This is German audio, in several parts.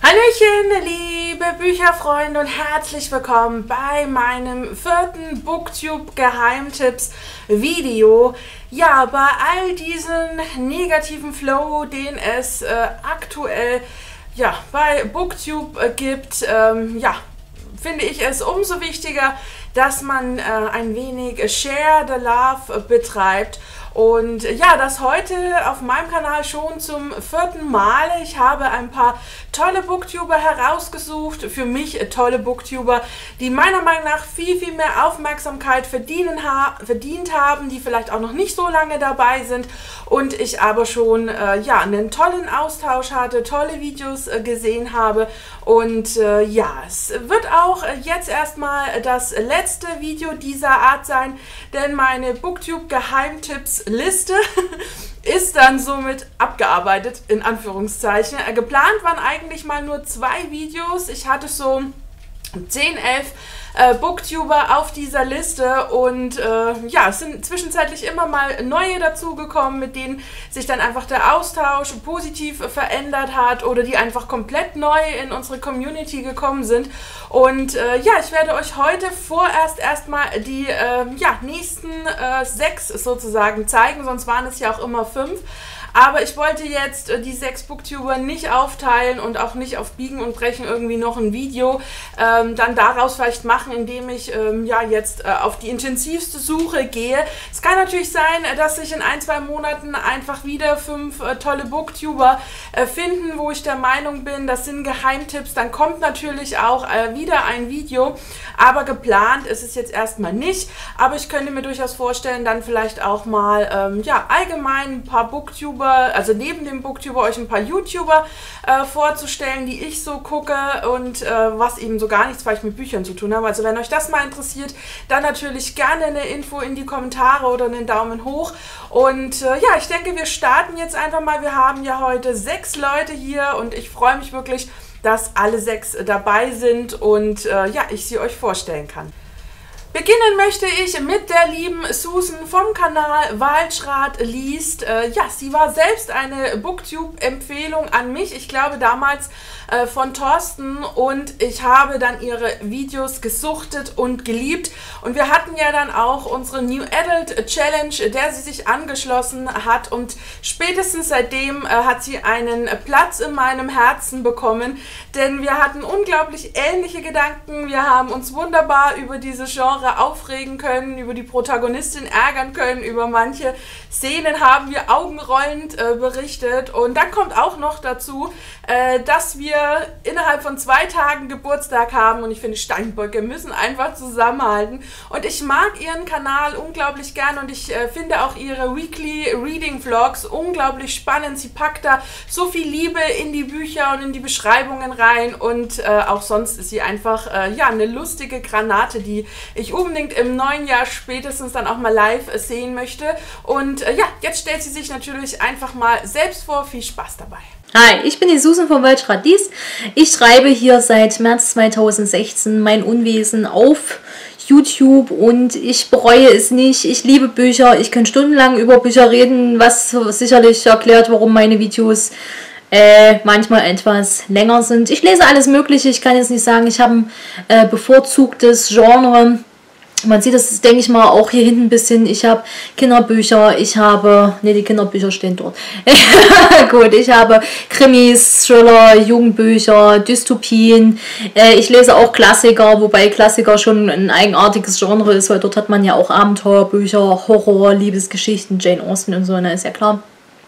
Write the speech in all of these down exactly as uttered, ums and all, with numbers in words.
Hallöchen, liebe Bücherfreunde und herzlich willkommen bei meinem vierten Booktube-Geheimtipps-Video. Ja, bei all diesen negativen Flow, den es äh, aktuell ja, bei Booktube äh, gibt, ähm, ja, finde ich es umso wichtiger, dass man äh, ein wenig Share the Love betreibt. Und ja, das heute auf meinem Kanal schon zum vierten Mal. Ich habe ein paar tolle Booktuber herausgesucht, für mich tolle Booktuber, die meiner Meinung nach viel, viel mehr Aufmerksamkeit verdienen ha verdient haben, die vielleicht auch noch nicht so lange dabei sind und ich aber schon äh, ja, einen tollen Austausch hatte, tolle Videos äh, gesehen habe. Und äh, ja, es wird auch jetzt erstmal das letzte Video dieser Art sein, denn meine Booktube-Geheimtipps-Liste ist dann somit abgearbeitet, in Anführungszeichen. Äh, geplant waren eigentlich mal nur zwei Videos. Ich hatte so zehn, elf äh, Booktuber auf dieser Liste und äh, ja, es sind zwischenzeitlich immer mal neue dazugekommen, mit denen sich dann einfach der Austausch positiv verändert hat oder die einfach komplett neu in unsere Community gekommen sind. Und äh, ja, ich werde euch heute vorerst erstmal die äh, ja, nächsten äh, sechs sozusagen zeigen, sonst waren es ja auch immer fünf. Aber ich wollte jetzt äh, die sechs Booktuber nicht aufteilen und auch nicht auf Biegen und Brechen irgendwie noch ein Video ähm, dann daraus vielleicht machen, indem ich ähm, ja jetzt äh, auf die intensivste Suche gehe. Es kann natürlich sein, dass sich in ein, zwei Monaten einfach wieder fünf äh, tolle Booktuber äh, finden, wo ich der Meinung bin, das sind Geheimtipps. Dann kommt natürlich auch äh, wieder ein Video, aber geplant ist es jetzt erstmal nicht. Aber ich könnte mir durchaus vorstellen, dann vielleicht auch mal ähm, ja, allgemein ein paar Booktuber, also neben dem Booktuber euch ein paar YouTuber äh, vorzustellen, die ich so gucke und äh, was eben so gar nichts vielleicht mit Büchern zu tun haben. Also wenn euch das mal interessiert, dann natürlich gerne eine Info in die Kommentare oder einen Daumen hoch. Und äh, ja, ich denke, wir starten jetzt einfach mal. Wir haben ja heute sechs Leute hier und ich freue mich wirklich, dass alle sechs dabei sind und äh, ja, ich sie euch vorstellen kann. Beginnen möchte ich mit der lieben Susan vom Kanal Waldschrat liest. Äh, ja, sie war selbst eine Booktube-Empfehlung an mich. Ich glaube damals äh, von Thorsten und ich habe dann ihre Videos gesuchtet und geliebt. Und wir hatten ja dann auch unsere New Adult Challenge, der sie sich angeschlossen hat. Und spätestens seitdem äh, hat sie einen Platz in meinem Herzen bekommen. Denn wir hatten unglaublich ähnliche Gedanken. Wir haben uns wunderbar über diese Genre aufregen können, über die Protagonistin ärgern können, über manche Szenen haben wir augenrollend äh, berichtet und dann kommt auch noch dazu, äh, dass wir innerhalb von zwei Tagen Geburtstag haben und ich finde, Steinböcke müssen einfach zusammenhalten und ich mag ihren Kanal unglaublich gern und ich äh, finde auch ihre Weekly Reading Vlogs unglaublich spannend. Sie packt da so viel Liebe in die Bücher und in die Beschreibungen rein und äh, auch sonst ist sie einfach äh, ja, eine lustige Granate, die ich unbedingt im neuen Jahr spätestens dann auch mal live sehen möchte. Und äh, ja, jetzt stellt sie sich natürlich einfach mal selbst vor. Viel Spaß dabei. Hi, ich bin die Susan von Waldschrat liest. Ich schreibe hier seit März zweitausendsechzehn mein Unwesen auf YouTube und ich bereue es nicht. Ich liebe Bücher. Ich kann stundenlang über Bücher reden, was sicherlich erklärt, warum meine Videos Äh, manchmal etwas länger sind. Ich lese alles Mögliche. Ich kann jetzt nicht sagen, ich habe ein äh, bevorzugtes Genre. Man sieht das, denke ich mal, auch hier hinten ein bisschen. Ich habe Kinderbücher, ich habe, ne, die Kinderbücher stehen dort. Gut, ich habe Krimis, Thriller, Jugendbücher, Dystopien. Äh, ich lese auch Klassiker, wobei Klassiker schon ein eigenartiges Genre ist, weil dort hat man ja auch Abenteuerbücher, Horror, Liebesgeschichten, Jane Austen und so, ne, ist ja klar.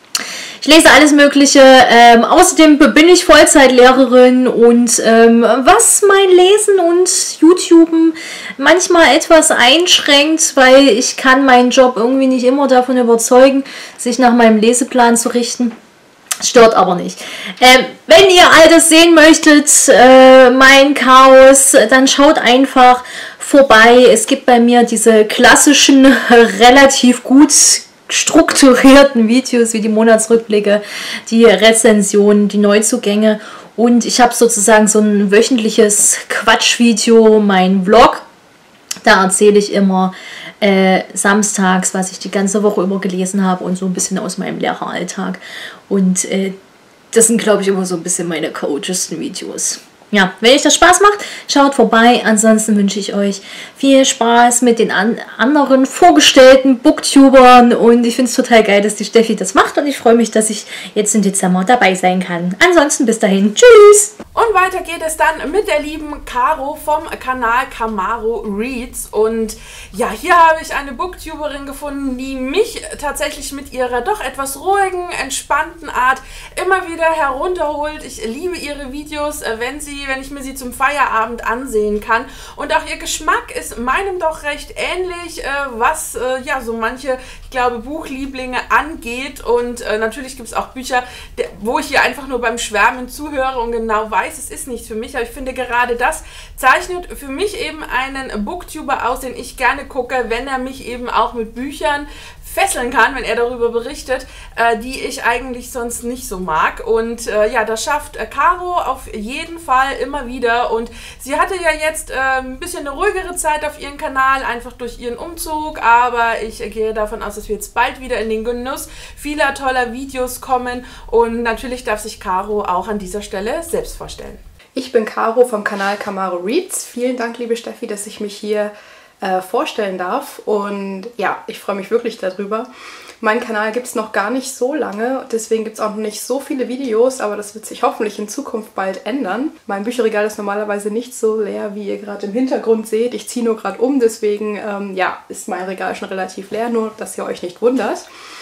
Ich lese alles Mögliche, ähm, außerdem bin ich Vollzeitlehrerin und ähm, was mein Lesen und YouTuben manchmal etwas einschränkt, weil ich kann meinen Job irgendwie nicht immer davon überzeugen, sich nach meinem Leseplan zu richten. Stört aber nicht. Ähm, wenn ihr all das sehen möchtet, äh, mein Chaos, dann schaut einfach vorbei. Es gibt bei mir diese klassischen, relativ gut strukturierten Videos wie die Monatsrückblicke, die Rezensionen, die Neuzugänge und ich habe sozusagen so ein wöchentliches Quatschvideo, mein Vlog. Da erzähle ich immer äh, samstags, was ich die ganze Woche über gelesen habe und so ein bisschen aus meinem Lehreralltag. Und äh, das sind, glaube ich, immer so ein bisschen meine chaotischsten Videos. Ja, wenn euch das Spaß macht, schaut vorbei. Ansonsten wünsche ich euch viel Spaß mit den an anderen vorgestellten Booktubern. Und ich finde es total geil, dass die Steffi das macht. Und ich freue mich, dass ich jetzt im Dezember dabei sein kann. Ansonsten bis dahin. Tschüss! Und weiter geht es dann mit der lieben Caro vom Kanal Camaro Reads. Und ja, hier habe ich eine Booktuberin gefunden, die mich tatsächlich mit ihrer doch etwas ruhigen, entspannten Art immer wieder herunterholt. Ich liebe ihre Videos, wenn sie wenn ich mir sie zum Feierabend ansehen kann. Und auch ihr Geschmack ist meinem doch recht ähnlich, äh, was äh, ja so manche, ich glaube, Buchlieblinge angeht. Und äh, natürlich gibt es auch Bücher, der, wo ich hier einfach nur beim Schwärmen zuhöre und genau weiß, es ist nichts für mich. Aber ich finde, gerade das zeichnet für mich eben einen Booktuber aus, den ich gerne gucke, wenn er mich eben auch mit Büchern fesseln kann, wenn er darüber berichtet, äh, die ich eigentlich sonst nicht so mag. Und äh, ja, das schafft äh, Caro auf jeden Fall immer wieder. Und sie hatte ja jetzt äh, ein bisschen eine ruhigere Zeit auf ihrem Kanal, einfach durch ihren Umzug. Aber ich äh, gehe davon aus, dass wir jetzt bald wieder in den Genuss vieler toller Videos kommen. Und natürlich darf sich Caro auch an dieser Stelle selbst vorstellen. Ich bin Caro vom Kanal Camaro Reads. Vielen Dank, liebe Steffi, dass ich mich hier Äh, vorstellen darf, und ja, ich freue mich wirklich darüber. Meinen Kanal gibt es noch gar nicht so lange, deswegen gibt es auch noch nicht so viele Videos, aber das wird sich hoffentlich in Zukunft bald ändern. Mein Bücherregal ist normalerweise nicht so leer, wie ihr gerade im Hintergrund seht. Ich ziehe nur gerade um, deswegen ähm, ja, ist mein Regal schon relativ leer, nur dass ihr euch nicht wundert.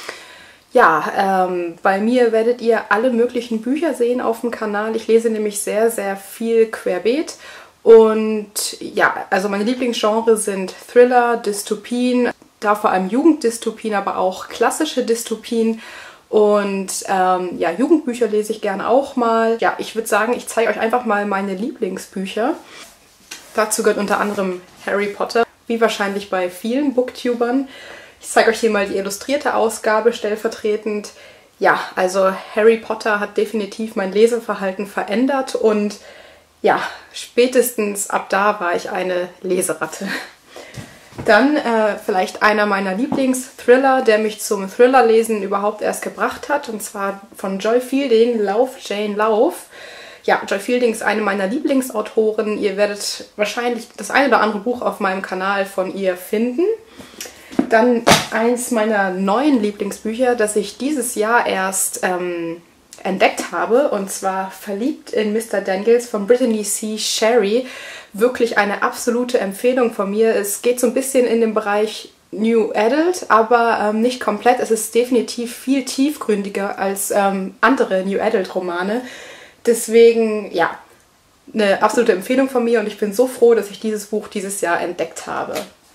Ja, ähm, bei mir werdet ihr alle möglichen Bücher sehen auf dem Kanal. Ich lese nämlich sehr, sehr viel querbeet. Und ja, also meine Lieblingsgenre sind Thriller, Dystopien, da vor allem Jugenddystopien, aber auch klassische Dystopien. Und ähm, ja, Jugendbücher lese ich gerne auch mal. Ja, ich würde sagen, ich zeige euch einfach mal meine Lieblingsbücher. Dazu gehört unter anderem Harry Potter, wie wahrscheinlich bei vielen Booktubern. Ich zeige euch hier mal die illustrierte Ausgabe stellvertretend. Ja, also Harry Potter hat definitiv mein Leseverhalten verändert und ja, spätestens ab da war ich eine Leseratte. Dann äh, vielleicht einer meiner Lieblingsthriller, der mich zum Thrillerlesen überhaupt erst gebracht hat, und zwar von Joy Fielding, Lauf, Jane, Lauf. Ja, Joy Fielding ist eine meiner Lieblingsautoren. Ihr werdet wahrscheinlich das eine oder andere Buch auf meinem Kanal von ihr finden. Dann eins meiner neuen Lieblingsbücher, das ich dieses Jahr erst ähm, entdeckt habe, und zwar Verliebt in Mister Daniels von Brittany C. Sherry. Wirklich eine absolute Empfehlung von mir. Es geht so ein bisschen in den Bereich New Adult, aber ähm, nicht komplett. Es ist definitiv viel tiefgründiger als ähm, andere New Adult Romane. Deswegen, ja, eine absolute Empfehlung von mir, und ich bin so froh, dass ich dieses Buch dieses Jahr entdeckt habe.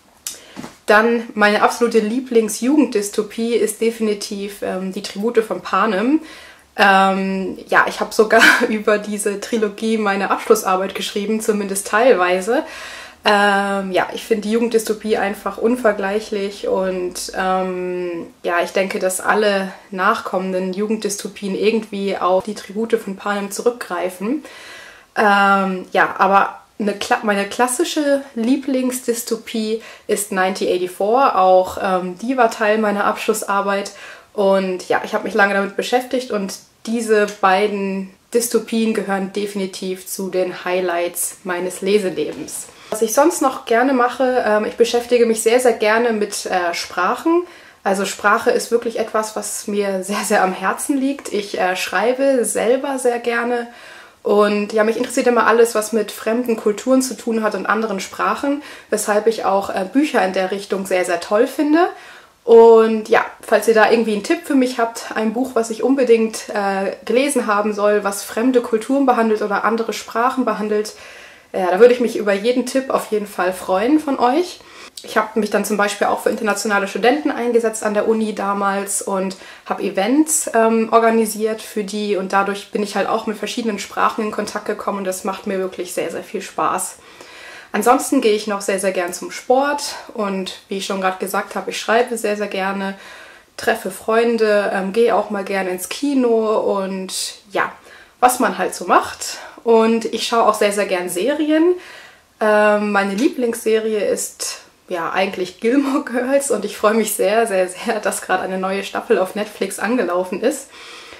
Dann meine absolute Lieblings-Jugenddystopie ist definitiv ähm, die Tribute von Panem. Ähm, ja, ich habe sogar über diese Trilogie meine Abschlussarbeit geschrieben, zumindest teilweise. Ähm, ja, ich finde die Jugenddystopie einfach unvergleichlich, und ähm, ja, ich denke, dass alle nachkommenden Jugenddystopien irgendwie auf die Tribute von Panem zurückgreifen. Ähm, ja, aber eine, meine klassische Lieblingsdystopie ist neunzehnhundertvierundachtzig, auch ähm, die war Teil meiner Abschlussarbeit. Und ja, ich habe mich lange damit beschäftigt, und diese beiden Dystopien gehören definitiv zu den Highlights meines Leselebens. Was ich sonst noch gerne mache, ähm, ich beschäftige mich sehr, sehr gerne mit äh, Sprachen. Also Sprache ist wirklich etwas, was mir sehr, sehr am Herzen liegt. Ich äh, schreibe selber sehr gerne, und ja, mich interessiert immer alles, was mit fremden Kulturen zu tun hat und anderen Sprachen, weshalb ich auch äh, Bücher in der Richtung sehr, sehr toll finde. Und ja, falls ihr da irgendwie einen Tipp für mich habt, ein Buch, was ich unbedingt äh, gelesen haben soll, was fremde Kulturen behandelt oder andere Sprachen behandelt, ja, da würde ich mich über jeden Tipp auf jeden Fall freuen von euch. Ich habe mich dann zum Beispiel auch für internationale Studenten eingesetzt an der Uni damals und habe Events ähm, organisiert für die, und dadurch bin ich halt auch mit verschiedenen Sprachen in Kontakt gekommen, und das macht mir wirklich sehr, sehr viel Spaß. Ansonsten gehe ich noch sehr, sehr gern zum Sport, und wie ich schon gerade gesagt habe, ich schreibe sehr, sehr gerne, treffe Freunde, ähm, gehe auch mal gerne ins Kino und ja, was man halt so macht. Und ich schaue auch sehr, sehr gern Serien. Ähm, meine Lieblingsserie ist ja eigentlich Gilmore Girls, und ich freue mich sehr, sehr, sehr, dass gerade eine neue Staffel auf Netflix angelaufen ist.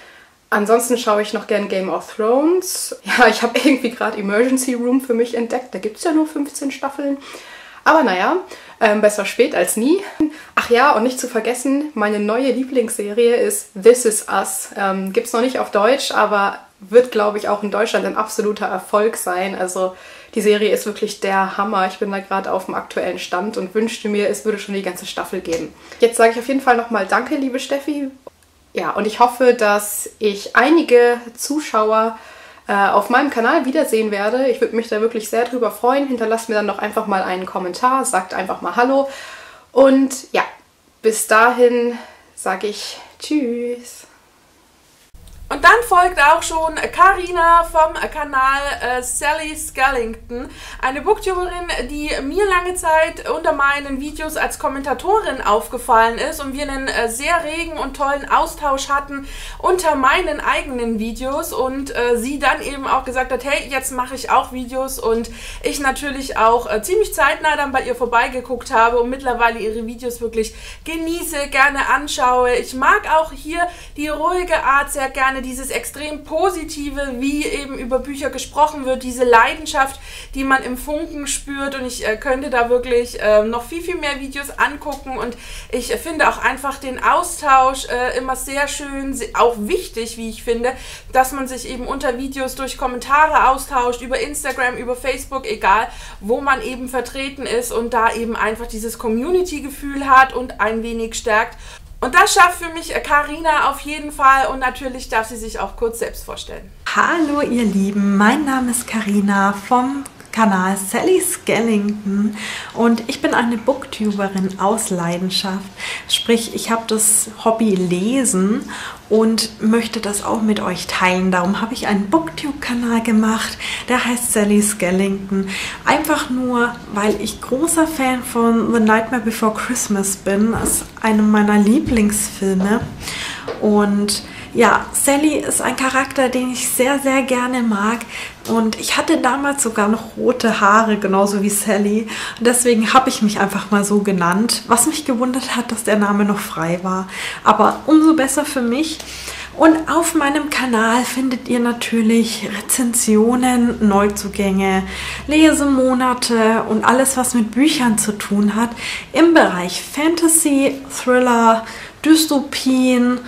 Ansonsten schaue ich noch gern Game of Thrones. Ja, ich habe irgendwie gerade Emergency Room für mich entdeckt. Da gibt es ja nur fünfzehn Staffeln. Aber naja, ähm, besser spät als nie. Ach ja, und nicht zu vergessen, meine neue Lieblingsserie ist This Is Us. Ähm, gibt es noch nicht auf Deutsch, aber wird, glaube ich, auch in Deutschland ein absoluter Erfolg sein. Also die Serie ist wirklich der Hammer. Ich bin da gerade auf dem aktuellen Stand und wünschte mir, es würde schon die ganze Staffel geben. Jetzt sage ich auf jeden Fall nochmal Danke, liebe Steffi. Ja, und ich hoffe, dass ich einige Zuschauer äh, auf meinem Kanal wiedersehen werde. Ich würde mich da wirklich sehr drüber freuen. Hinterlasst mir dann doch einfach mal einen Kommentar, sagt einfach mal Hallo. Und ja, bis dahin sage ich Tschüss. Und dann folgt auch schon Carina vom Kanal äh, Sally Skellington, eine Booktuberin, die mir lange Zeit unter meinen Videos als Kommentatorin aufgefallen ist und wir einen äh, sehr regen und tollen Austausch hatten unter meinen eigenen Videos und äh, sie dann eben auch gesagt hat, hey, jetzt mache ich auch Videos und ich natürlich auch äh, ziemlich zeitnah dann bei ihr vorbeigeguckt habe und mittlerweile ihre Videos wirklich genieße, gerne anschaue. Ich mag auch hier die ruhige Art sehr gerne, dieses extrem Positive, wie eben über Bücher gesprochen wird, diese Leidenschaft, die man im Funken spürt und ich äh, könnte da wirklich äh, noch viel, viel mehr Videos angucken und ich äh, finde auch einfach den Austausch äh, immer sehr schön, auch wichtig, wie ich finde, dass man sich eben unter Videos durch Kommentare austauscht, über Instagram, über Facebook, egal, wo man eben vertreten ist und da eben einfach dieses Community-Gefühl hat und ein wenig stärkt. Und das schafft für mich Carina auf jeden Fall und natürlich darf sie sich auch kurz selbst vorstellen. Hallo ihr Lieben, mein Name ist Carina vom Kanal Sally Skellington und ich bin eine Booktuberin aus Leidenschaft. Sprich, ich habe das Hobby Lesen und möchte das auch mit euch teilen. Darum habe ich einen Booktube-Kanal gemacht, der heißt Sally Skellington. Einfach nur, weil ich großer Fan von The Nightmare Before Christmas bin. Das ist einer meiner Lieblingsfilme. Und ja, Sally ist ein Charakter, den ich sehr, sehr gerne mag. Und ich hatte damals sogar noch rote Haare, genauso wie Sally. Und deswegen habe ich mich einfach mal so genannt. Was mich gewundert hat, dass der Name noch frei war. Aber umso besser für mich. Und auf meinem Kanal findet ihr natürlich Rezensionen, Neuzugänge, Lesemonate und alles, was mit Büchern zu tun hat. Im Bereich Fantasy, Thriller, Dystopien,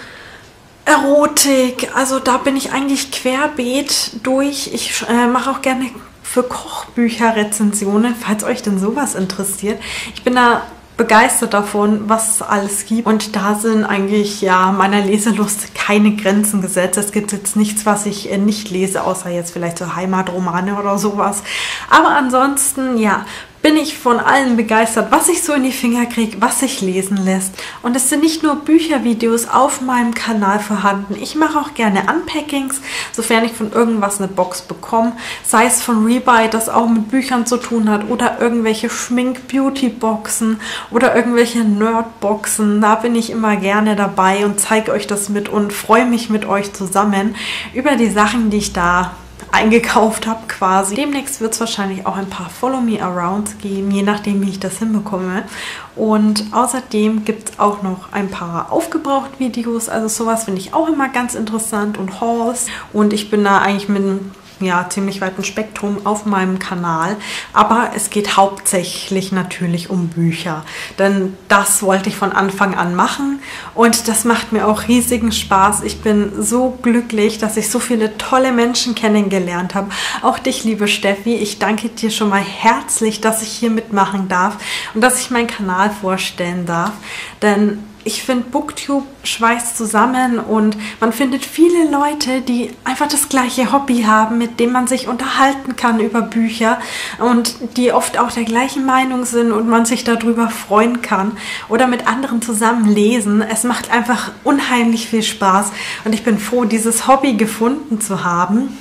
Erotik, also da bin ich eigentlich querbeet durch. Ich äh, mache auch gerne für Kochbücher Rezensionen, falls euch denn sowas interessiert. Ich bin da begeistert davon, was es alles gibt. Und da sind eigentlich ja meiner Leselust keine Grenzen gesetzt. Es gibt jetzt nichts, was ich äh, nicht lese, außer jetzt vielleicht so Heimatromane oder sowas. Aber ansonsten, ja, bin ich von allen begeistert, was ich so in die Finger kriege, was sich lesen lässt. Und es sind nicht nur Büchervideos auf meinem Kanal vorhanden. Ich mache auch gerne Unpackings, sofern ich von irgendwas eine Box bekomme. Sei es von Rebuy, das auch mit Büchern zu tun hat, oder irgendwelche Schmink-Beauty-Boxen oder irgendwelche Nerd-Boxen. Da bin ich immer gerne dabei und zeige euch das mit und freue mich mit euch zusammen über die Sachen, die ich da eingekauft habe quasi. Demnächst wird es wahrscheinlich auch ein paar Follow Me Arounds geben, je nachdem wie ich das hinbekomme. Und außerdem gibt es auch noch ein paar Aufgebraucht-Videos, also sowas finde ich auch immer ganz interessant und Hauls. Und ich bin da eigentlich mit einem ja, ziemlich weiten Spektrum auf meinem Kanal, aber es geht hauptsächlich natürlich um Bücher, denn das wollte ich von Anfang an machen und das macht mir auch riesigen Spaß. Ich bin so glücklich, dass ich so viele tolle Menschen kennengelernt habe. Auch dich, liebe Steffi, ich danke dir schon mal herzlich, dass ich hier mitmachen darf und dass ich meinen Kanal vorstellen darf, denn ich finde, Booktube schweißt zusammen und man findet viele Leute, die einfach das gleiche Hobby haben, mit dem man sich unterhalten kann über Bücher und die oft auch der gleichen Meinung sind und man sich darüber freuen kann oder mit anderen zusammen lesen. Es macht einfach unheimlich viel Spaß und ich bin froh, dieses Hobby gefunden zu haben.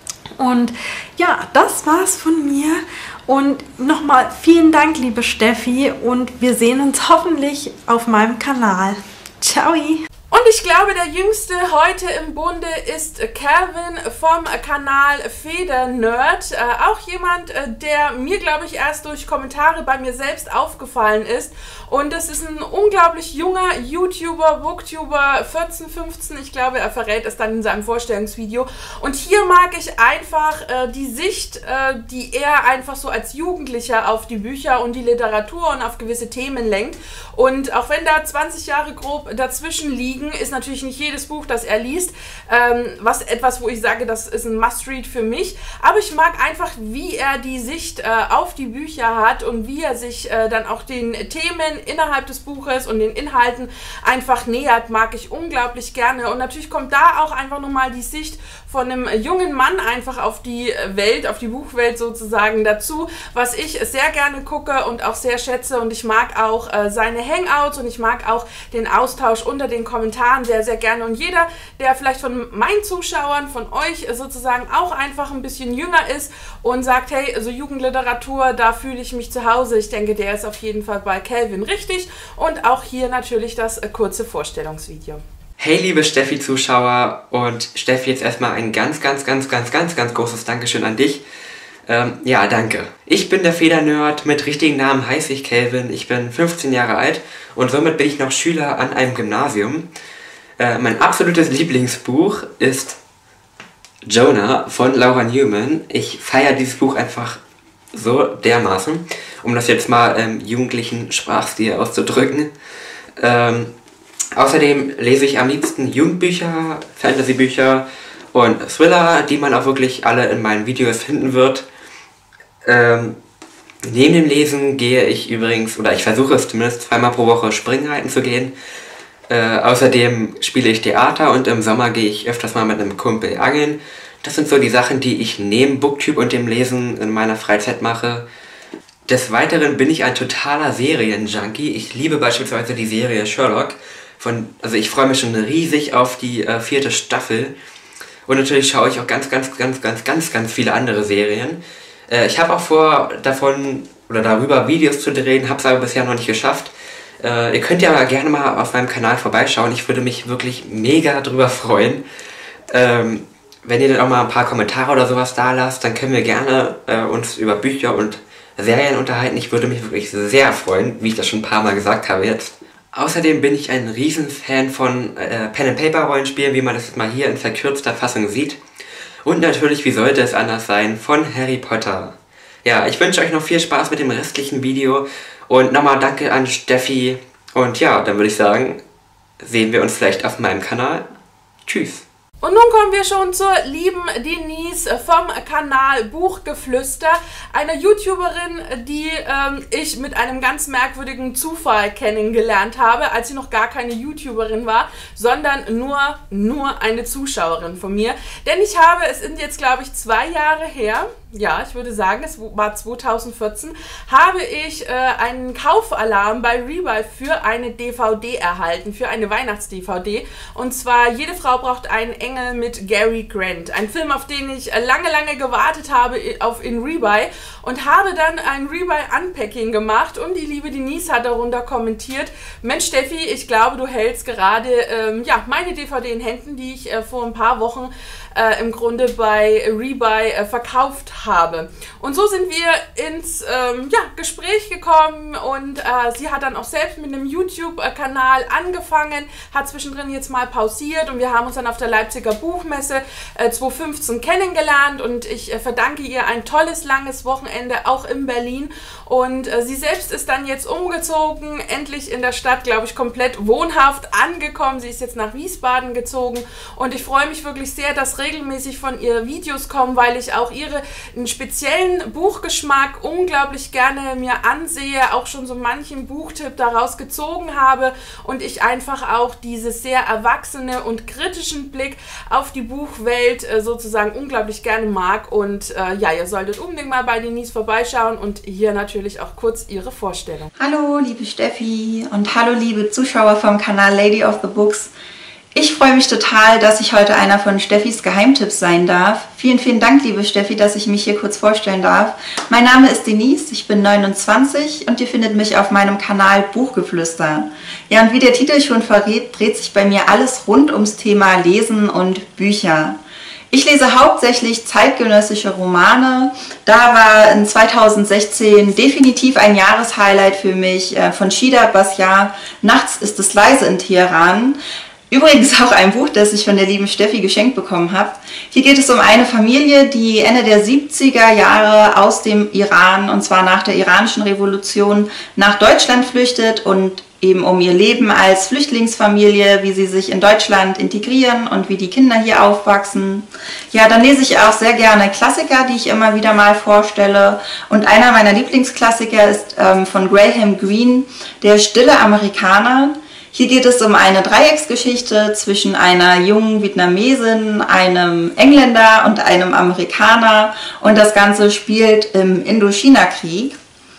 Und ja, das war's von mir. Und nochmal vielen Dank, liebe Steffi. Und wir sehen uns hoffentlich auf meinem Kanal. Ciao! Und ich glaube, der Jüngste heute im Bunde ist Calvin vom Kanal Federnerd. Äh, auch jemand, äh, der mir, glaube ich, erst durch Kommentare bei mir selbst aufgefallen ist. Und das ist ein unglaublich junger YouTuber, Booktuber, vierzehn, fünfzehn. Ich glaube, er verrät es dann in seinem Vorstellungsvideo. Und hier mag ich einfach äh, die Sicht, äh, die er einfach so als Jugendlicher auf die Bücher und die Literatur und auf gewisse Themen lenkt. Und auch wenn da zwanzig Jahre grob dazwischen liegen, ist natürlich nicht jedes Buch, das er liest, ähm, was etwas, wo ich sage, das ist ein Must-Read für mich. Aber ich mag einfach, wie er die Sicht äh, auf die Bücher hat und wie er sich äh, dann auch den Themen innerhalb des Buches und den Inhalten einfach nähert, mag ich unglaublich gerne. Und natürlich kommt da auch einfach nochmal die Sicht von einem jungen Mann einfach auf die Welt, auf die Buchwelt sozusagen dazu, was ich sehr gerne gucke und auch sehr schätze. Und ich mag auch äh, seine Hangouts und ich mag auch den Austausch unter den Kommentaren sehr, sehr gerne. Und jeder, der vielleicht von meinen Zuschauern, von euch sozusagen auch einfach ein bisschen jünger ist und sagt, hey, so Jugendliteratur, da fühle ich mich zu Hause, ich denke, der ist auf jeden Fall bei Calvin richtig. Und auch hier natürlich das äh, kurze Vorstellungsvideo. Hey liebe Steffi-Zuschauer und Steffi, jetzt erstmal ein ganz, ganz, ganz, ganz, ganz, ganz großes Dankeschön an dich. Ähm, ja, danke. Ich bin der Federnerd, mit richtigen Namen heiße ich Calvin, ich bin fünfzehn Jahre alt und somit bin ich noch Schüler an einem Gymnasium. Äh, mein absolutes Lieblingsbuch ist Jonah von Laura Newman. Ich feiere dieses Buch einfach so dermaßen, um das jetzt mal im jugendlichen Sprachstil auszudrücken. Ähm, Außerdem lese ich am liebsten Jugendbücher, Fantasybücher und Thriller, die man auch wirklich alle in meinen Videos finden wird. Ähm, neben dem Lesen gehe ich übrigens, oder ich versuche es zumindest zweimal pro Woche Springreiten zu gehen. Äh, außerdem spiele ich Theater und im Sommer gehe ich öfters mal mit einem Kumpel angeln. Das sind so die Sachen, die ich neben Booktube und dem Lesen in meiner Freizeit mache. Des Weiteren bin ich ein totaler Serienjunkie. Ich liebe beispielsweise die Serie Sherlock. Von, also ich freue mich schon riesig auf die äh, vierte Staffel. Und natürlich schaue ich auch ganz, ganz, ganz, ganz, ganz, ganz viele andere Serien. Äh, ich habe auch vor, davon oder darüber Videos zu drehen, habe es aber bisher noch nicht geschafft. Äh, ihr könnt ja gerne mal auf meinem Kanal vorbeischauen. Ich würde mich wirklich mega drüber freuen. Ähm, wenn ihr dann auch mal ein paar Kommentare oder sowas da lasst, dann können wir gerne äh, uns über Bücher und Serien unterhalten. Ich würde mich wirklich sehr freuen, wie ich das schon ein paar Mal gesagt habe jetzt. Außerdem bin ich ein Riesenfan von äh, Pen-and-Paper-Rollenspielen, wie man das jetzt mal hier in verkürzter Fassung sieht. Und natürlich, wie sollte es anders sein, von Harry Potter. Ja, ich wünsche euch noch viel Spaß mit dem restlichen Video und nochmal danke an Steffi. Und ja, dann würde ich sagen, sehen wir uns vielleicht auf meinem Kanal. Tschüss. Und nun kommen wir schon zur lieben Denise vom Kanal Buchgeflüster, einer YouTuberin, die ähm, ich mit einem ganz merkwürdigen Zufall kennengelernt habe, als sie noch gar keine YouTuberin war, sondern nur, nur eine Zuschauerin von mir. Denn ich habe, es sind jetzt glaube ich zwei Jahre her, ja, ich würde sagen, es war zweitausendvierzehn, habe ich äh, einen Kaufalarm bei Rebuy für eine D V D erhalten, für eine Weihnachts-D V D. Und zwar Jede Frau braucht einen Engel mit Gary Grant. Ein Film, auf den ich lange, lange gewartet habe auf in Rebuy und habe dann ein Rebuy-Unpacking gemacht und die liebe Denise hat darunter kommentiert, Mensch Steffi, ich glaube, du hältst gerade ähm, ja, meine D V D in Händen, die ich äh, vor ein paar Wochen äh, im Grunde bei Rebuy äh, verkauft habe. Und so sind wir ins ähm, ja, Gespräch gekommen und äh, sie hat dann auch selbst mit einem YouTube-Kanal angefangen, hat zwischendrin jetzt mal pausiert und wir haben uns dann auf der Leipziger Buchmesse äh, zweitausendfünfzehn kennengelernt und ich äh, verdanke ihr ein tolles, langes Wochenende auch in Berlin und äh, sie selbst ist dann jetzt umgezogen, endlich in der Stadt, glaube ich, komplett wohnhaft angekommen. Sie ist jetzt nach Wiesbaden gezogen und ich freue mich wirklich sehr, dass regelmäßig von ihr Videos kommen, weil ich auch ihre einen speziellen Buchgeschmack unglaublich gerne mir ansehe, auch schon so manchen Buchtipp daraus gezogen habe und ich einfach auch diese sehr erwachsene und kritischen Blick auf die Buchwelt äh, sozusagen unglaublich gerne mag und äh, ja, ihr solltet unbedingt mal bei Denise vorbeischauen und hier natürlich auch kurz ihre Vorstellung. Hallo liebe Steffi und hallo liebe Zuschauer vom Kanal Lady of the Books. Ich freue mich total, dass ich heute einer von Steffis Geheimtipps sein darf. Vielen, vielen Dank, liebe Steffi, dass ich mich hier kurz vorstellen darf. Mein Name ist Denise, ich bin neunundzwanzig und ihr findet mich auf meinem Kanal Buchgeflüster. Ja, und wie der Titel schon verrät, dreht sich bei mir alles rund ums Thema Lesen und Bücher. Ich lese hauptsächlich zeitgenössische Romane. Da war in zweitausendsechzehn definitiv ein Jahreshighlight für mich von Shida Basiar, Nachts ist es leise in Teheran. Übrigens auch ein Buch, das ich von der lieben Steffi geschenkt bekommen habe. Hier geht es um eine Familie, die Ende der siebziger Jahre aus dem Iran, und zwar nach der iranischen Revolution, nach Deutschland flüchtet und eben um ihr Leben als Flüchtlingsfamilie, wie sie sich in Deutschland integrieren und wie die Kinder hier aufwachsen. Ja, dann lese ich auch sehr gerne Klassiker, die ich immer wieder mal vorstelle. Und einer meiner Lieblingsklassiker ist ähm, von Graham Greene, Der stille Amerikaner. Hier geht es um eine Dreiecksgeschichte zwischen einer jungen Vietnamesin, einem Engländer und einem Amerikaner, und das Ganze spielt im Indochina-Krieg.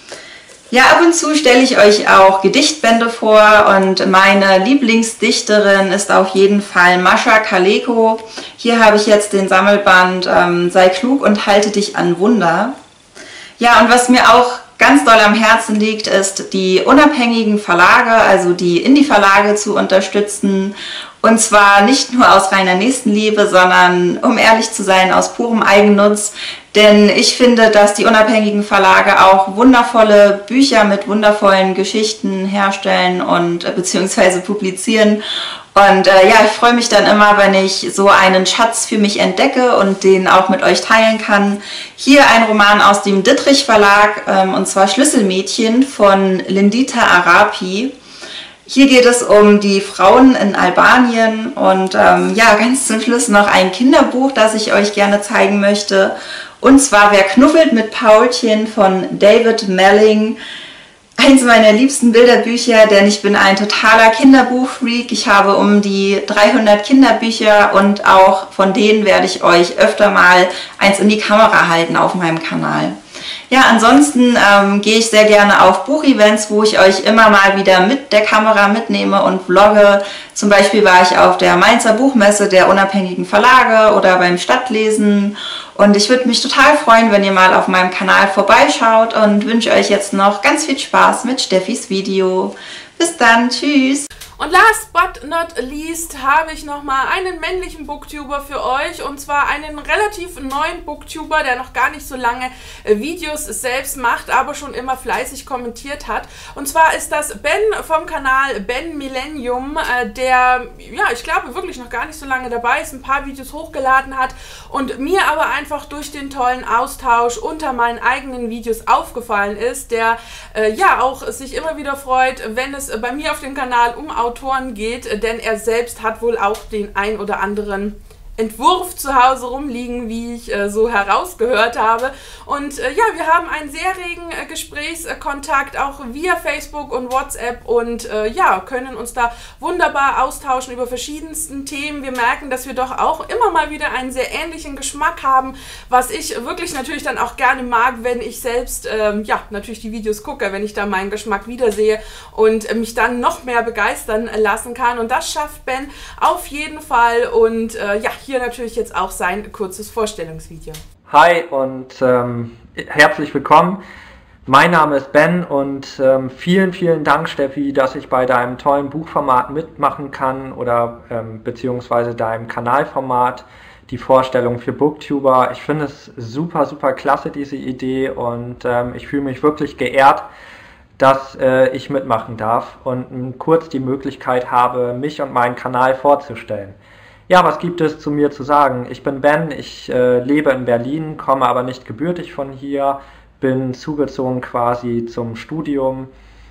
Ja, ab und zu stelle ich euch auch Gedichtbände vor, und meine Lieblingsdichterin ist auf jeden Fall Mascha Kaleko. Hier habe ich jetzt den Sammelband ähm, Sei klug und halte dich an Wunder. Ja, und was mir auch ganz doll am Herzen liegt, ist, die unabhängigen Verlage, also die Indie-Verlage zu unterstützen. Und zwar nicht nur aus reiner Nächstenliebe, sondern, um ehrlich zu sein, aus purem Eigennutz. Denn ich finde, dass die unabhängigen Verlage auch wundervolle Bücher mit wundervollen Geschichten herstellen und äh, beziehungsweise publizieren. Und äh, ja, ich freue mich dann immer, wenn ich so einen Schatz für mich entdecke und den auch mit euch teilen kann. Hier ein Roman aus dem Dittrich Verlag, ähm, und zwar Schlüsselmädchen von Lindita Arapi. Hier geht es um die Frauen in Albanien, und ähm, ja, ganz zum Schluss noch ein Kinderbuch, das ich euch gerne zeigen möchte. Und zwar Wer knuffelt mit Paulchen von David Melling. Eins meiner liebsten Bilderbücher, denn ich bin ein totaler Kinderbuchfreak. Ich habe um die dreihundert Kinderbücher, und auch von denen werde ich euch öfter mal eins in die Kamera halten auf meinem Kanal. Ja, ansonsten ähm, gehe ich sehr gerne auf Buchevents, wo ich euch immer mal wieder mit der Kamera mitnehme und vlogge. Zum Beispiel war ich auf der Mainzer Buchmesse der unabhängigen Verlage oder beim Stadtlesen. Und ich würde mich total freuen, wenn ihr mal auf meinem Kanal vorbeischaut, und wünsche euch jetzt noch ganz viel Spaß mit Steffis Video. Bis dann, tschüss! Und last but not least habe ich nochmal einen männlichen Booktuber für euch, und zwar einen relativ neuen Booktuber, der noch gar nicht so lange Videos selbst macht, aber schon immer fleißig kommentiert hat. Und zwar ist das Ben vom Kanal Ben Millennium, der, ja, ich glaube wirklich noch gar nicht so lange dabei ist, ein paar Videos hochgeladen hat und mir aber einfach durch den tollen Austausch unter meinen eigenen Videos aufgefallen ist, der äh, ja auch sich immer wieder freut, wenn es bei mir auf dem Kanal um Autoren geht, denn er selbst hat wohl auch den ein oder anderen Entwurf zu Hause rumliegen, wie ich äh, so herausgehört habe. Und äh, ja, wir haben einen sehr regen äh, Gesprächskontakt, auch via Facebook und WhatsApp, und äh, ja, können uns da wunderbar austauschen über verschiedensten Themen. Wir merken, dass wir doch auch immer mal wieder einen sehr ähnlichen Geschmack haben, was ich wirklich natürlich dann auch gerne mag, wenn ich selbst, ähm, ja, natürlich die Videos gucke, wenn ich da meinen Geschmack wiedersehe und äh, mich dann noch mehr begeistern lassen kann. Und das schafft Ben auf jeden Fall, und äh, ja, hier natürlich jetzt auch sein kurzes Vorstellungsvideo. Hi und ähm, herzlich willkommen. Mein Name ist Ben, und ähm, vielen, vielen Dank, Steffi, dass ich bei deinem tollen Buchformat mitmachen kann, oder ähm, beziehungsweise deinem Kanalformat, die Vorstellung für Booktuber. Ich finde es super, super klasse, diese Idee, und ähm, ich fühle mich wirklich geehrt, dass äh, ich mitmachen darf und ähm, kurz die Möglichkeit habe, mich und meinen Kanal vorzustellen. Ja, was gibt es zu mir zu sagen? Ich bin Ben, ich äh, lebe in Berlin, komme aber nicht gebürtig von hier, bin zugezogen quasi zum Studium,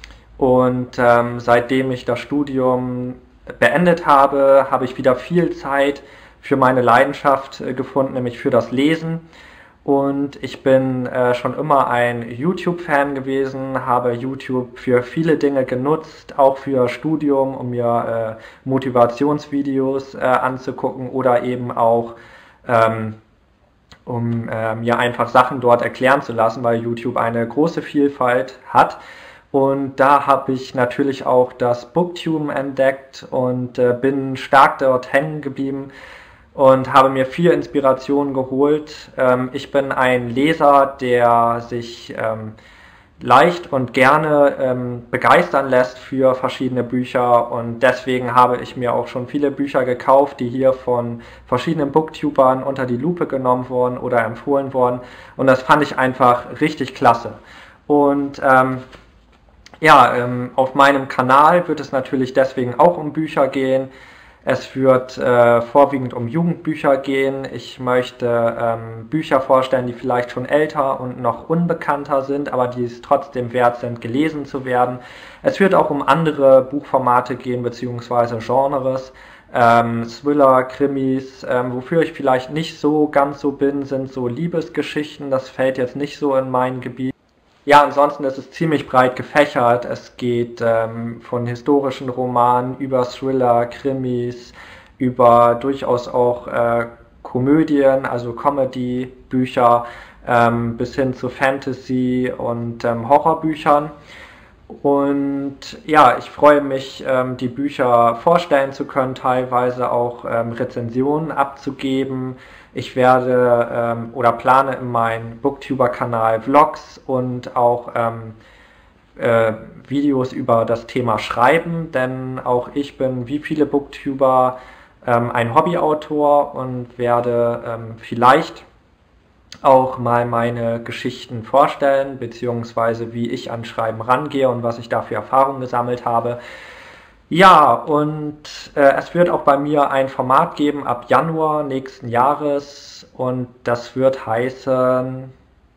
und ähm, seitdem ich das Studium beendet habe, habe ich wieder viel Zeit für meine Leidenschaft äh, gefunden, nämlich für das Lesen. Und ich bin äh, schon immer ein YouTube-Fan gewesen, habe YouTube für viele Dinge genutzt, auch für Studium, um mir äh, Motivationsvideos äh, anzugucken, oder eben auch ähm, um äh, mir einfach Sachen dort erklären zu lassen, weil YouTube eine große Vielfalt hat. Und da habe ich natürlich auch das Booktuben entdeckt und äh, bin stark dort hängen geblieben und habe mir viel Inspiration geholt. Ähm, ich bin ein Leser, der sich ähm, leicht und gerne ähm, begeistern lässt für verschiedene Bücher, und deswegen habe ich mir auch schon viele Bücher gekauft, die hier von verschiedenen Booktubern unter die Lupe genommen wurden oder empfohlen wurden, und das fand ich einfach richtig klasse. Und ähm, ja, ähm, auf meinem Kanal wird es natürlich deswegen auch um Bücher gehen. Es wird äh, vorwiegend um Jugendbücher gehen. Ich möchte ähm, Bücher vorstellen, die vielleicht schon älter und noch unbekannter sind, aber die es trotzdem wert sind, gelesen zu werden. Es wird auch um andere Buchformate gehen, beziehungsweise Genres. Ähm, Thriller, Krimis, ähm, wofür ich vielleicht nicht so ganz so bin, sind so Liebesgeschichten. Das fällt jetzt nicht so in mein Gebiet. Ja, ansonsten ist es ziemlich breit gefächert. Es geht ähm, von historischen Romanen über Thriller, Krimis, über durchaus auch äh, Komödien, also Comedy-Bücher, ähm, bis hin zu Fantasy- und ähm, Horrorbüchern. Und ja, ich freue mich, ähm, die Bücher vorstellen zu können, teilweise auch ähm, Rezensionen abzugeben. Ich werde ähm, oder plane in meinem Booktuber-Kanal Vlogs und auch ähm, äh, Videos über das Thema Schreiben, denn auch ich bin wie viele Booktuber ähm, ein Hobbyautor und werde ähm, vielleicht auch mal meine Geschichten vorstellen, beziehungsweise wie ich an Schreiben rangehe und was ich da für Erfahrungen gesammelt habe. Ja, und äh, es wird auch bei mir ein Format geben ab Januar nächsten Jahres, und das wird heißen,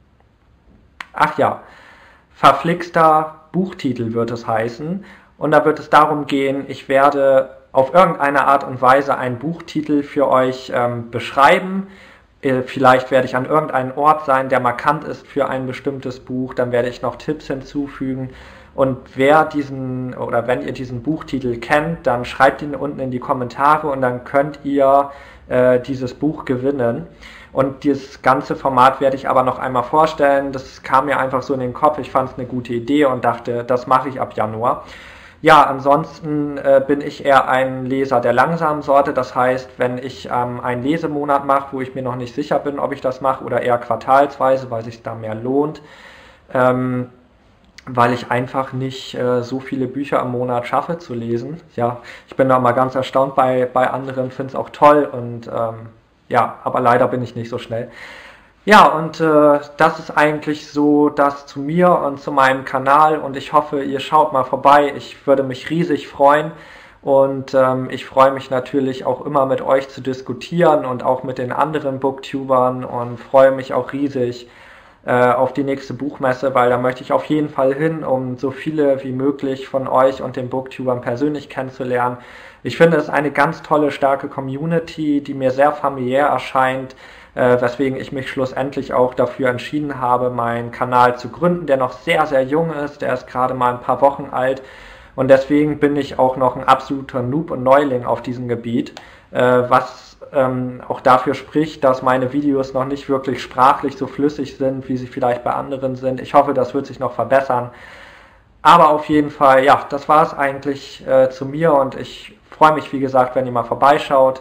ach ja, verflixter Buchtitel wird es heißen, und da wird es darum gehen, ich werde auf irgendeine Art und Weise einen Buchtitel für euch ähm, beschreiben. Äh, vielleicht werde ich an irgendeinem Ort sein, der markant ist für ein bestimmtes Buch, dann werde ich noch Tipps hinzufügen. Und wer diesen, oder wenn ihr diesen Buchtitel kennt, dann schreibt ihn unten in die Kommentare, und dann könnt ihr äh, dieses Buch gewinnen. Und dieses ganze Format werde ich aber noch einmal vorstellen. Das kam mir einfach so in den Kopf. Ich fand es eine gute Idee und dachte, das mache ich ab Januar. Ja, ansonsten äh, bin ich eher ein Leser der langsamen Sorte. Das heißt, wenn ich ähm, einen Lesemonat mache, wo ich mir noch nicht sicher bin, ob ich das mache, oder eher quartalsweise, weil sich da mehr lohnt, ähm, weil ich einfach nicht äh, so viele Bücher im Monat schaffe zu lesen. Ja, ich bin da mal ganz erstaunt bei, bei anderen, finde es auch toll, und ähm, ja, aber leider bin ich nicht so schnell. Ja, und äh, das ist eigentlich so das zu mir und zu meinem Kanal, und ich hoffe, ihr schaut mal vorbei. Ich würde mich riesig freuen, und ähm, ich freue mich natürlich auch immer mit euch zu diskutieren und auch mit den anderen Booktubern, und freue mich auch riesig auf die nächste Buchmesse, weil da möchte ich auf jeden Fall hin, um so viele wie möglich von euch und den Booktubern persönlich kennenzulernen. Ich finde, es ist eine ganz tolle, starke Community, die mir sehr familiär erscheint, äh, weswegen ich mich schlussendlich auch dafür entschieden habe, meinen Kanal zu gründen, der noch sehr, sehr jung ist, der ist gerade mal ein paar Wochen alt, und deswegen bin ich auch noch ein absoluter Noob und Neuling auf diesem Gebiet, äh, was Ähm, auch dafür spricht, dass meine Videos noch nicht wirklich sprachlich so flüssig sind, wie sie vielleicht bei anderen sind. Ich hoffe, das wird sich noch verbessern. Aber auf jeden Fall, ja, das war es eigentlich äh, zu mir, und ich freue mich, wie gesagt, wenn ihr mal vorbeischaut.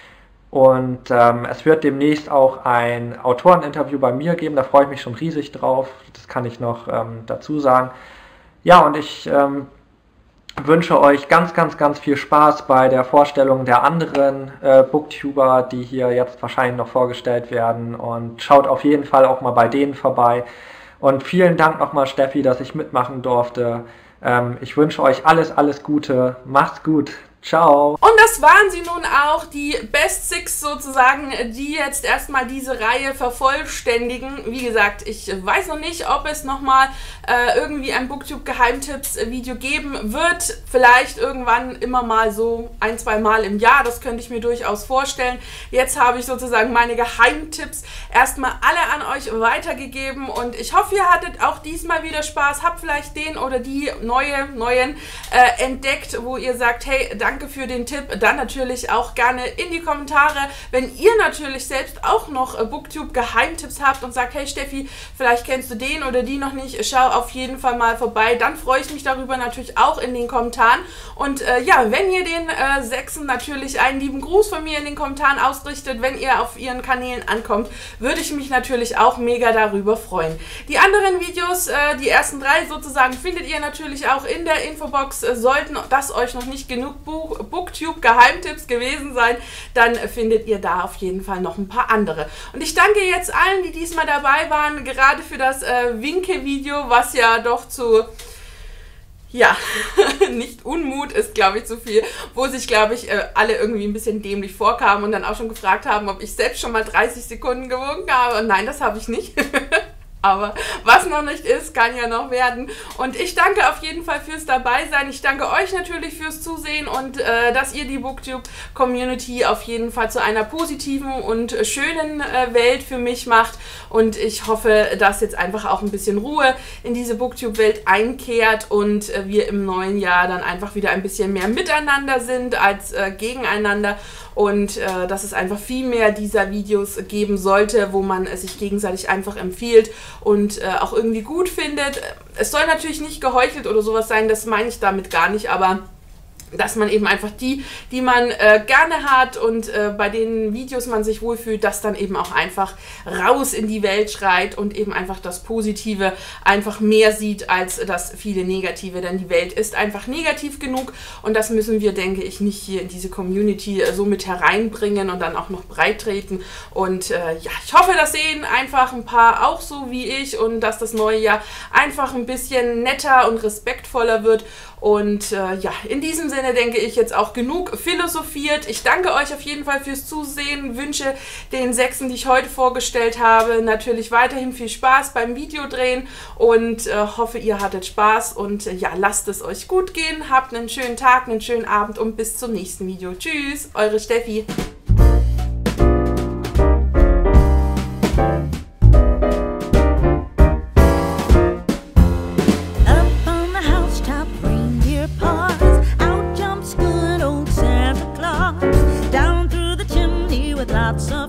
Und ähm, es wird demnächst auch ein Autoreninterview bei mir geben, da freue ich mich schon riesig drauf. Das kann ich noch ähm, dazu sagen. Ja, und ich ähm, wünsche euch ganz, ganz, ganz viel Spaß bei der Vorstellung der anderen äh, Booktuber, die hier jetzt wahrscheinlich noch vorgestellt werden, und schaut auf jeden Fall auch mal bei denen vorbei. Und vielen Dank nochmal, Steffi, dass ich mitmachen durfte. Ähm, ich wünsche euch alles, alles Gute. Macht's gut. Ciao. Und das waren sie nun auch, die Best Six sozusagen, die jetzt erstmal diese Reihe vervollständigen. Wie gesagt, ich weiß noch nicht, ob es nochmal äh, irgendwie ein Booktube-Geheimtipps-Video geben wird. Vielleicht irgendwann immer mal so ein, zwei Mal im Jahr. Das könnte ich mir durchaus vorstellen. Jetzt habe ich sozusagen meine Geheimtipps erstmal alle an euch weitergegeben. Und ich hoffe, ihr hattet auch diesmal wieder Spaß. Habt vielleicht den oder die neue, neuen äh, entdeckt, wo ihr sagt, hey, danke danke für den Tipp. Dann natürlich auch gerne in die Kommentare, wenn ihr natürlich selbst auch noch äh, Booktube-Geheimtipps habt und sagt, hey Steffi, vielleicht kennst du den oder die noch nicht, schau auf jeden Fall mal vorbei. Dann freue ich mich darüber natürlich auch in den Kommentaren. Und äh, ja, wenn ihr den äh, Sechsen natürlich einen lieben Gruß von mir in den Kommentaren ausrichtet, wenn ihr auf ihren Kanälen ankommt, würde ich mich natürlich auch mega darüber freuen. Die anderen Videos, äh, die ersten drei sozusagen, findet ihr natürlich auch in der Infobox. Äh, sollten das euch noch nicht genug Buch, Booktube-Geheimtipps gewesen sein, dann äh, findet ihr da auf jeden Fall noch ein paar andere. Und ich danke jetzt allen, die diesmal dabei waren, gerade für das äh, Winke-Video, was ja doch zu... Ja, nicht Unmut ist, glaube ich, zu viel, wo sich, glaube ich, äh, alle irgendwie ein bisschen dämlich vorkamen und dann auch schon gefragt haben, ob ich selbst schon mal dreißig Sekunden gewunken habe. Und nein, das habe ich nicht. Aber was noch nicht ist, kann ja noch werden. Und ich danke auf jeden Fall fürs Dabeisein. Ich danke euch natürlich fürs Zusehen und äh, dass ihr die Booktube-Community auf jeden Fall zu einer positiven und schönen äh, Welt für mich macht. Und ich hoffe, dass jetzt einfach auch ein bisschen Ruhe in diese Booktube-Welt einkehrt und äh, wir im neuen Jahr dann einfach wieder ein bisschen mehr miteinander sind als äh, gegeneinander. Und äh, dass es einfach viel mehr dieser Videos geben sollte, wo man äh, sich gegenseitig einfach empfiehlt und äh, auch irgendwie gut findet. Es soll natürlich nicht geheuchelt oder sowas sein, das meine ich damit gar nicht, aber dass man eben einfach die, die man äh, gerne hat und äh, bei den Videos man sich wohlfühlt, das dann eben auch einfach raus in die Welt schreit und eben einfach das Positive einfach mehr sieht als das viele Negative, denn die Welt ist einfach negativ genug und das müssen wir, denke ich, nicht hier in diese Community äh, so mit hereinbringen und dann auch noch breit treten und äh, ja, ich hoffe, das sehen einfach ein paar auch so wie ich und dass das neue Jahr einfach ein bisschen netter und respektvoller wird. Und äh, ja, in diesem Sinne denke ich jetzt auch genug philosophiert. Ich danke euch auf jeden Fall fürs Zusehen, wünsche den Sechsen, die ich heute vorgestellt habe, natürlich weiterhin viel Spaß beim Videodrehen und äh, hoffe, ihr hattet Spaß und äh, ja, lasst es euch gut gehen. Habt einen schönen Tag, einen schönen Abend und bis zum nächsten Video. Tschüss, eure Steffi. Lots of